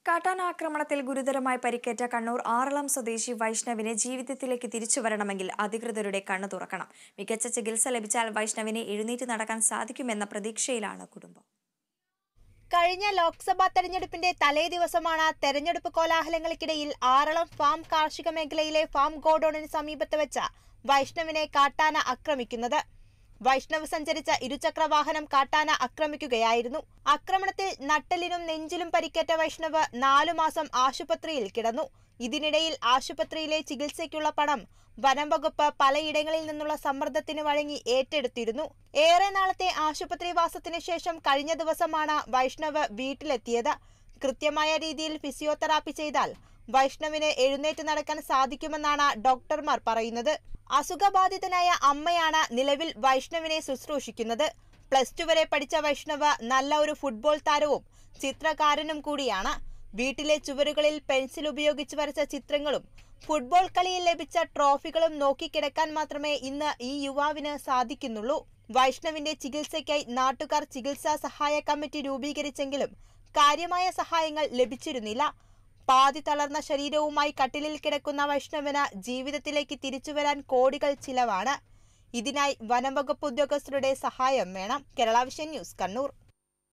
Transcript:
കാട്ടാനാക്രമണത്തിൽ ഗുരുതരമായി പരിക്കേറ്റ കണ്ണൂർ ആറളം സ്വദേശി വൈഷ്ണവിനെ ജീവിതത്തിലേക്ക് തിരിച്ചുവരണമെങ്കിൽ അധികൃതരുടെ കണ്ണു തുറക്കണം. മികച്ച ചികിത്സ ലഭിച്ചാൽ വൈഷ്ണവിനെ എഴുന്നേറ്റ് നടക്കാൻ സാധിക്കുമെന്ന പ്രതീക്ഷയിലാണ് കുടുംബം. കഴിഞ്ഞ ലോക്സഭാ തെരഞ്ഞെടുപ്പിന്റെ തലേ ദിവസമാണ് തെരഞ്ഞെടുപ്പ് കോലാഹലങ്ങൾക്കിടയിൽ ആറളം ഫാം കാർഷിക മേഖലയിലെ ഫാം ഗോഡൌണിന് സമീപത്ത് വെച്ച വൈഷ്ണവിനെ കാട്ടാന ആക്രമിക്കുന്നത്. വൈഷ്ണവ് സഞ്ചരിച്ച ഇരുചക്ര വാഹനം കാട്ടാന ആക്രമിക്കുകയായിരുന്നു. ആക്രമണത്തിൽ നട്ടെല്ലിനും നെഞ്ചിലും പരിക്കേറ്റ വൈഷ്ണവ് 4 മാസം ആശുപത്രിയിൽ കിടന്നു. ഇതിനിടയിൽ ആശുപത്രിയിലെ ചികിത്സയ്ക്കുള്ള പണം വനം വകുപ്പ് പലയിടങ്ങളിൽ നിന്നുള്ള സമ്മർദ്ദത്തിന് വഴങ്ങി ഏറ്റെടുത്തിരുന്നു. ഏറെ നാളത്തെ ആശുപത്രി വാസത്തിന് ശേഷം കഴിഞ്ഞ ദിവസമാണ് വൈഷ്ണവ് വീട്ടിലെത്തിയത്. കൃത്യമായ രീതിയിൽ ഫിസിയോതെറാപ്പി ചെയ്താൽ വൈഷ്ണവിന് എഴുന്നേറ്റ് നടക്കാൻ സാധിക്കുമെന്നാണ് ഡോക്ടർമാർ പറയുന്നത്. അസുഖബാധിതനായ അമ്മയാണ് നിലവിൽ വൈഷ്ണവിനെ ശുശ്രൂഷിക്കുന്നത്. +2 വരെ പഠിച്ച വൈഷ്ണവ് നല്ല ഒരു ഫുട്ബോൾ താരവും ചിത്രകാരനും കൂടിയാണ്. വീട്ടിലെ ചുവരുകളിൽ പെൻസിൽ ഉപയോഗിച്ച് വരച്ച ചിത്രങ്ങളും ഫുട്ബോൾ കളിയിൽ ലഭിച്ച ട്രോഫികളും നോക്കിക്കിടക്കാൻ മാത്രമേ ഇന്ന് ഈ യുവാവിന് സാധിക്കുന്നുള്ളൂ. വൈഷ്ണവിന്റെ ചികിത്സയ്ക്കായി നാട്ടുകാർ ചികിത്സാ സഹായ കമ്മിറ്റി രൂപീകരിച്ചെങ്കിലും കാര്യമായ സഹായങ്ങൾ ലഭിച്ചിരുന്നില്ല. പാതി തളർന്ന ശരീരവുമായി കട്ടിലിൽ കിടക്കുന്ന വൈഷ്ണവിന് ജീവിതത്തിലേക്ക് തിരിച്ചുവരാൻ കോടികൾ ചിലവാണ്. ഇതിനായി വനം വകുപ്പ് ഉദ്യോഗസ്ഥരുടെ സഹായം വേണം. Kerala vision news, Kannur.